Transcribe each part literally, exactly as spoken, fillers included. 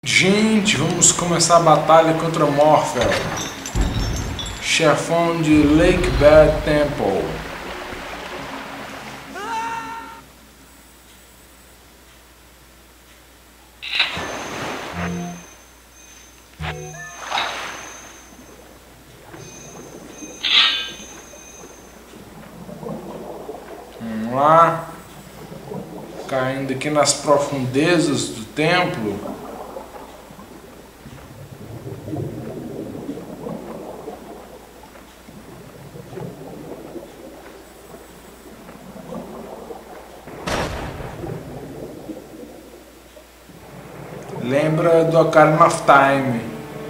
Gente, vamos começar a batalha contra Morphel, chefão de Lake Bad Temple. Vamos lá, caindo aqui nas profundezas do templo. Lembra do Ocarina of Time.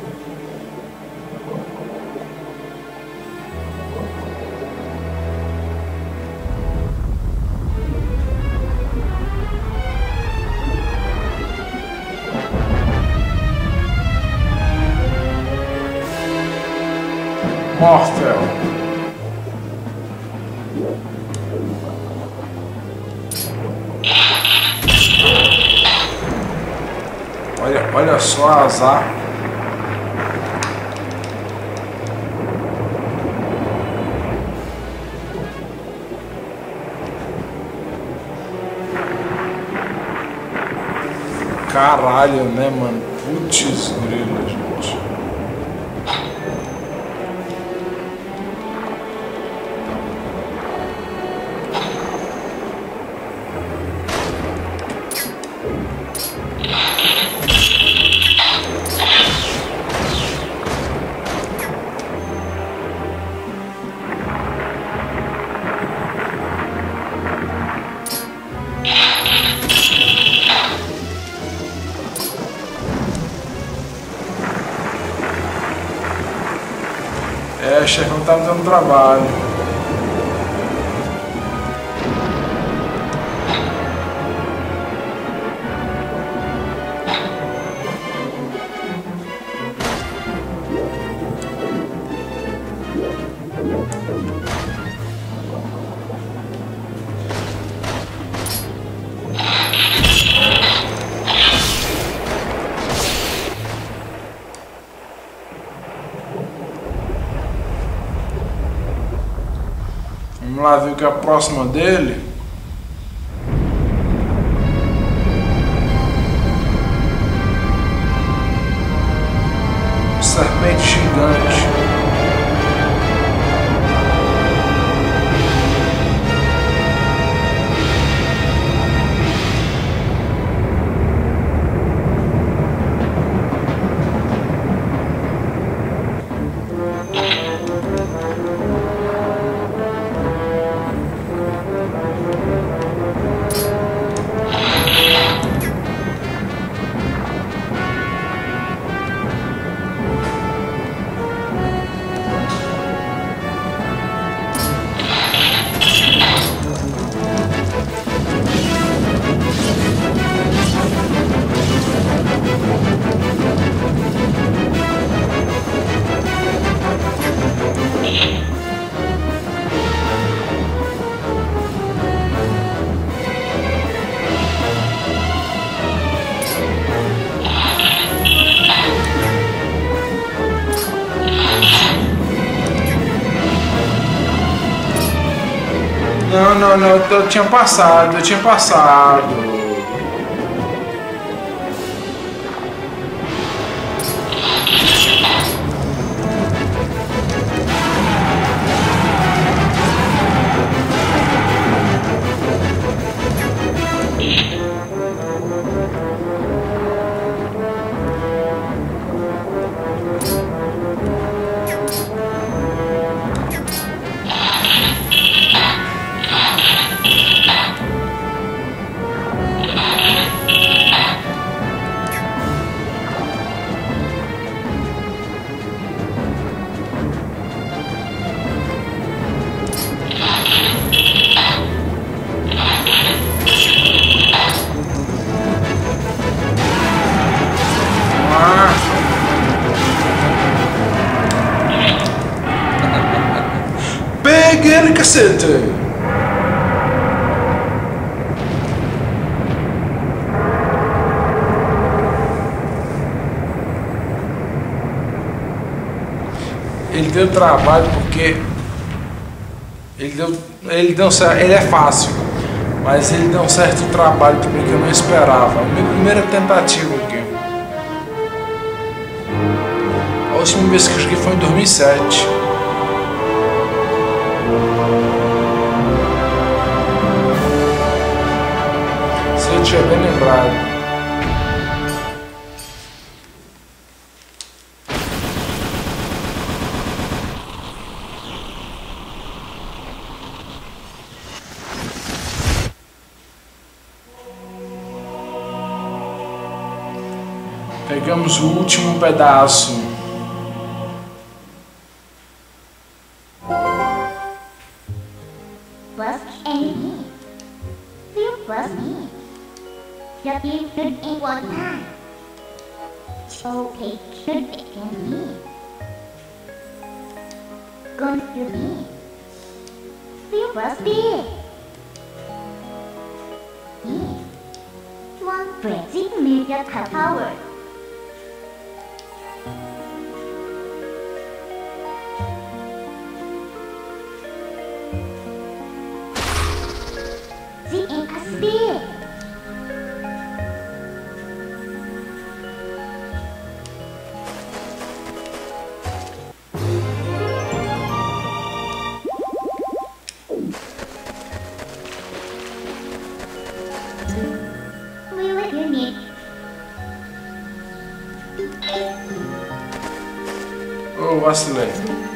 Morphel. Olha, olha só a azar. Caralho, né, mano? Putz, grilo, gente. É, chefe, não tá me dando trabalho. Vamos lá ver o que é a próxima dele. Serpente gigante. Não, não, não, eu tinha passado, eu tinha passado. Pegue ele, cacete! ele deu trabalho porque ele deu, ele deu certo, ele é fácil, mas ele deu um certo trabalho também que eu não esperava. Minha primeira tentativa aqui. A última vez que eu joguei foi em dois mil e sete. Se eu tiver bem lembrado. Pegamos o último pedaço. Plus enemy. Feel plus me. Just you should in one time. Okay, should it can me. Going to me. Feel plus B. Me. One crazy media power. The impossible. We will you need. Oh, vacilei.